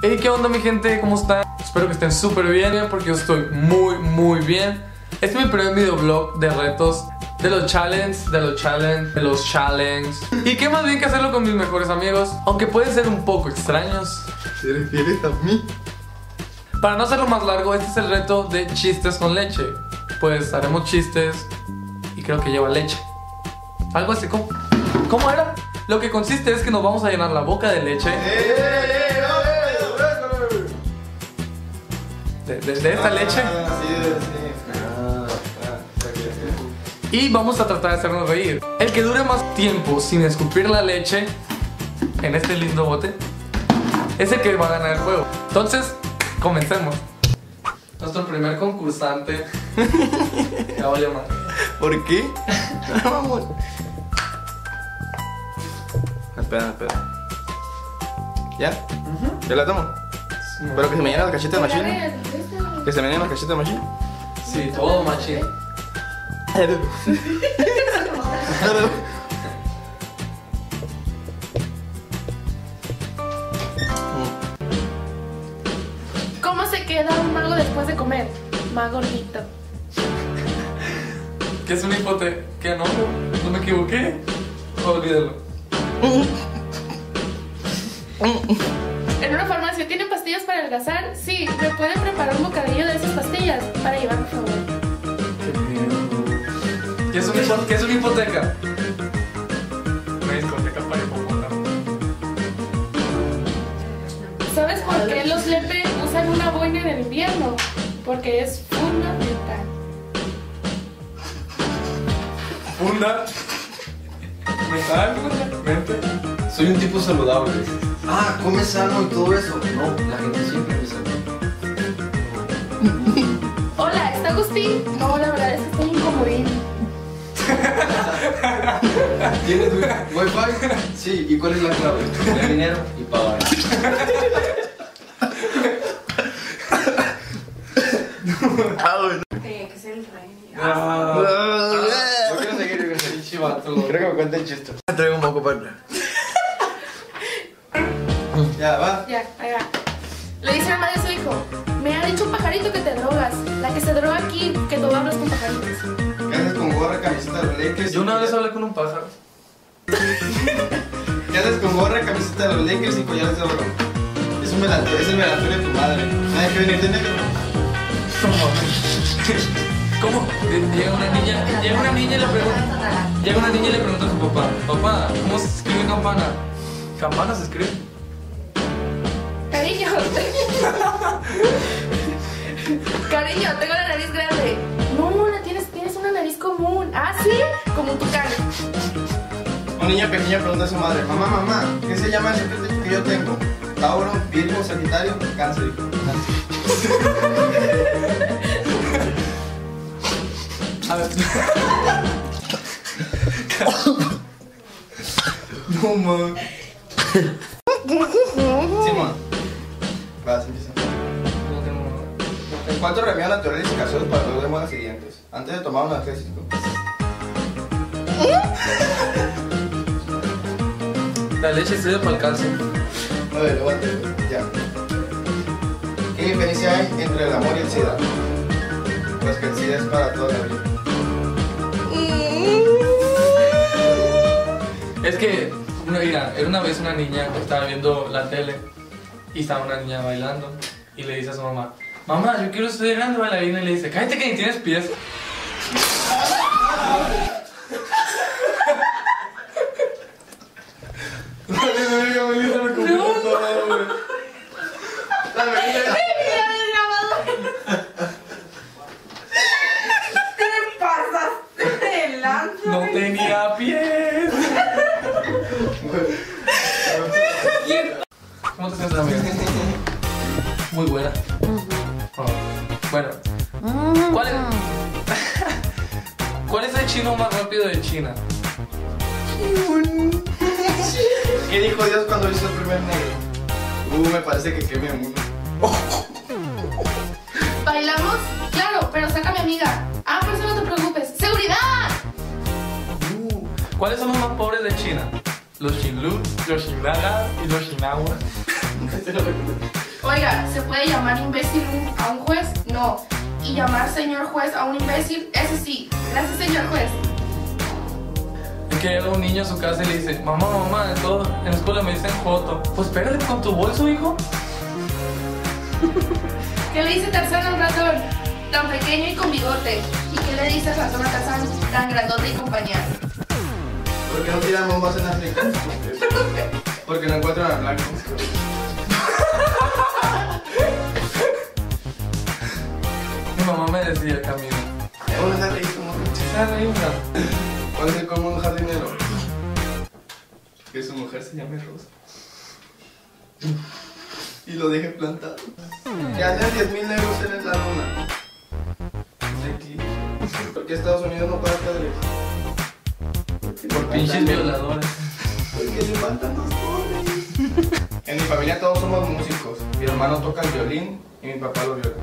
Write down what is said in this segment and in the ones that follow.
Hey, ¿qué onda mi gente? ¿Cómo están? Espero que estén súper bien porque yo estoy muy bien. Este es mi primer videoblog de retos, de los challenges, Y qué más bien que hacerlo con mis mejores amigos, aunque pueden ser un poco extraños. ¿Te refieres a mí? Para no hacerlo más largo, este es el reto de chistes con leche. Pues haremos chistes y creo que lleva leche. Algo así como... ¿Cómo era? Lo que consiste es que nos vamos a llenar la boca de leche. De esta leche. Y vamos a tratar de hacernos reír. El que dure más tiempo sin escupir la leche en este lindo bote es el que va a ganar el juego. Entonces, comencemos. Nuestro primer concursante. Ya valió más. ¿Por qué? Vamos. Espera. ¿Ya? ¿Ya la tomo? Pero que se me llena la cacheta de machine. Que se me llena la cacheta de machine. Sí, todo machín. ¿Cómo se queda un mago después de comer? Más gordito. ¿Qué es un hipote? ¿Qué no? ¿No me equivoqué? Olvídalo. En una farmacia, ¿tienen pastillas para adelgazar? Sí, ¿me pueden preparar un bocadillo de esas pastillas? Para llevar, por favor. ¿Qué es una hipoteca? Una discoteca para hipotecar. ¿Sabes por qué los lepe usan una boina en el invierno? Porque es fundamental. Funda. Mental. Mente. Soy un tipo saludable. Ah, come sano y todo eso. No, la gente siempre me saluda. Hola, ¿está Agustín? No, la verdad es que estoy incomodín. ¿Tienes wifi? Sí, ¿y cuál es la clave? Tener dinero y pagar. Tenía que ser el rey. Yo quiero seguir. Chivato. Creo que me cuente el chiste. Traigo un poco para atrás. Ya, va. Ya, ahí va. Le dice la madre a su hijo: me ha dicho un pajarito que te drogas. La que se droga aquí, que tú hablas con pajaritos. ¿Qué haces con gorra, camiseta de los Lakers? Yo una vez hablé con un pájaro. ¿Qué haces con gorra, camiseta de los Lakers y collares de oro? Es el velatorio de tu madre. Nadie que venir de negro. ¿Cómo? Llega una niña y le pregunta a su papá: papá, ¿cómo se escribe campana? ¿Campana se escribe? Cariño, cariño, tengo la nariz grande. No, tienes una nariz común. Ah, ¿sí? Como un tucán. Una niña pequeña pregunta a su madre: mamá, ¿qué se llama eso que yo tengo? Tauro, Virgo, Sagitario, Cáncer. A ver. No, man. Simón. Vas, empieza. En cuanto remedios naturales y caseros para los demás las siguientes. Antes de tomar un analgésico. La leche sirve para el calcio. A ver, aguante, ya. ¿Qué diferencia hay entre el amor y el SIDA? Pues que el SIDA es para toda la vida. Es que, mira, era una vez una niña que estaba viendo la tele y estaba una niña bailando y le dice a su mamá: mamá, yo quiero ser grande bailarina. Y le dice: cállate que ni tienes pies. No tenía pies. ¿Cómo te sientes, amiga? Muy buena. Oh. Bueno, ¿cuál es el chino más rápido de China? ¿Qué dijo Dios cuando hizo el primer negro? Me parece que queme uno. ¿Bailamos? Claro, pero saca a mi amiga. Ah, por eso no te preocupes. ¡Seguridad! ¿Cuáles son los más pobres de China? Los Xinlu, los Xinlaga y los Xinahua. Oiga, ¿se puede llamar imbécil a un juez? No. Y llamar señor juez a un imbécil, eso sí. Gracias, señor juez. Es que llega un niño a su casa y le dice, mamá, en la escuela me dicen Joto. Pues pégale con tu bolso, hijo. ¿Qué le dice Tarzán a un ratón tan pequeño y con bigote? ¿Y qué le dice ratón a Tarzán tan grandote y compañía? ¿Por qué no tiran bombas en África? Porque no encuentran a blancos. Mi mamá me decía, Camilo. ¿Dónde está reído? ¿Cuál es el colmo de un jardinero? Que su mujer se llame Rosa. Y lo deje plantado. Que haya 10,000 euros en la luna. ¿Por qué Estados Unidos no paga padres? Por pinches violadores. Porque le faltan los pobres. En mi familia todos somos músicos. Mi hermano toca el violín y mi papá lo viola.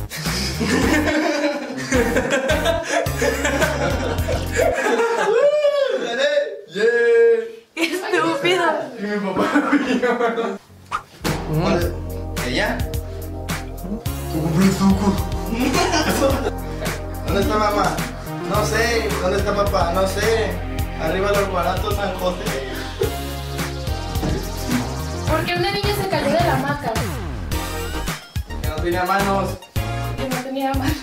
¡Qué estúpido! Y mi papá lo viola. ¿Ella? ¿Dónde está mamá? No sé. ¿Dónde está papá? No sé. Arriba los baratos San José. ¿Por qué una niña se cayó de la hamaca? Que no tenía manos. Que no tenía manos.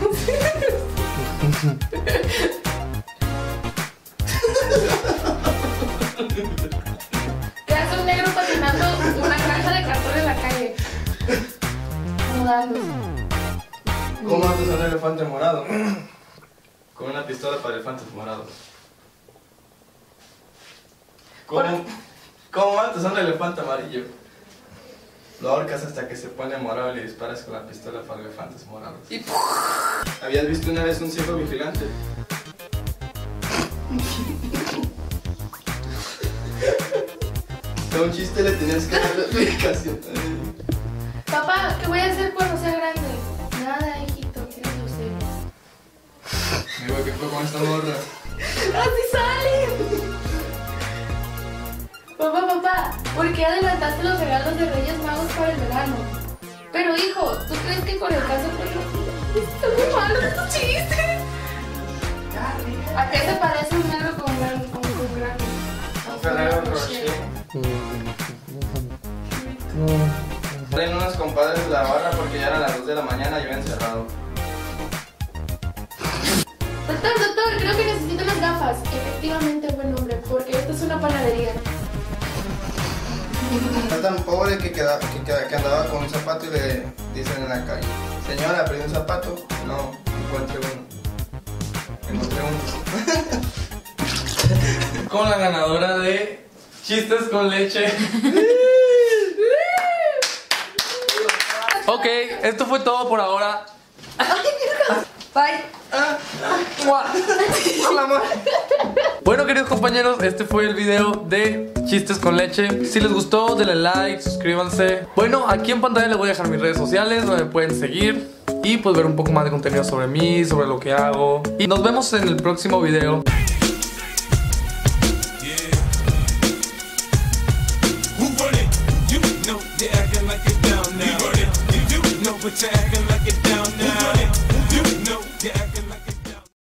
¿Qué hace un negro patinando una caja de cartón en la calle? Mudándose. ¿Cómo matas a un elefante morado? Con una pistola para elefantes morados. ¿Cómo matas a un elefante amarillo? Lo ahorcas hasta que se pone morado y le disparas con la pistola para elefantes morados. ¿Habías visto una vez un ciego vigilante? A un chiste le tenías que dar la explicación. Papá, ¿qué voy a hacer cuando sea grande? Nada, hijito, tienes leucemia. Amigo, ¿qué fue con esta morra? ¡Así sale! Papá, ¿por qué adelantaste los regalos de Reyes Magos para el verano? Pero hijo, ¿tú crees que con el caso están muy malos estos chistes? ¿A qué se parece un negro con gran? Ferrero Rocher. Traen unos compadres de la barra porque ya eran las 2 de la mañana y yo encerrado. Doctor, creo que necesito unas gafas. Efectivamente, buen hombre, porque esto es una panadería. Está tan pobre que andaba con un zapato y le dicen en la calle: señora, ¿perdí un zapato? No, encontré uno. Con la ganadora de Chistes con Leche. Ok, esto fue todo por ahora. Bye. Hola, amor. Bueno, queridos compañeros, este fue el video de Chistes con Leche. Si les gustó, denle like, suscríbanse. Bueno, aquí en pantalla les voy a dejar mis redes sociales donde me pueden seguir y pues ver un poco más de contenido sobre mí, sobre lo que hago. Y nos vemos en el próximo video. Who run it? You know they're acting like it down now. You know what you're acting like.